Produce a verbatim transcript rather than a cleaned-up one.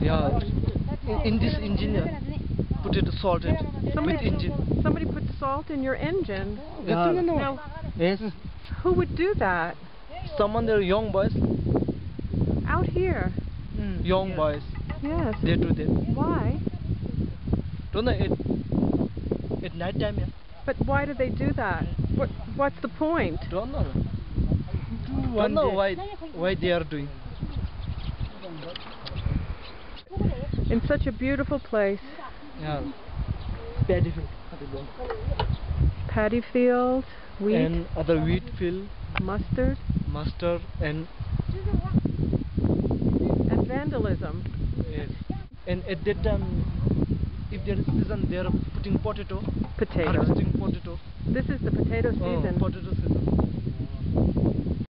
Yeah, in, in this engine, yeah, put it salted with engine. Somebody put salt in your engine. Yeah. Now, Yes. who would do that? Someone, they're young boys. Out here? Mm, young yeah. boys. Yes. They do that. Why? Don't know, it, at night time, yeah. But why do they do that? What, what's the point? Don't know. Don't know why, why they are doing. In such a beautiful place. Yeah. Paddy field. Paddy field, wheat. And other wheat field. Mustard. Mustard and... And vandalism. Yes. And at that time, if there is season, they are putting potato. Potato. Harvesting potato. This is the potato season. Oh, potato season.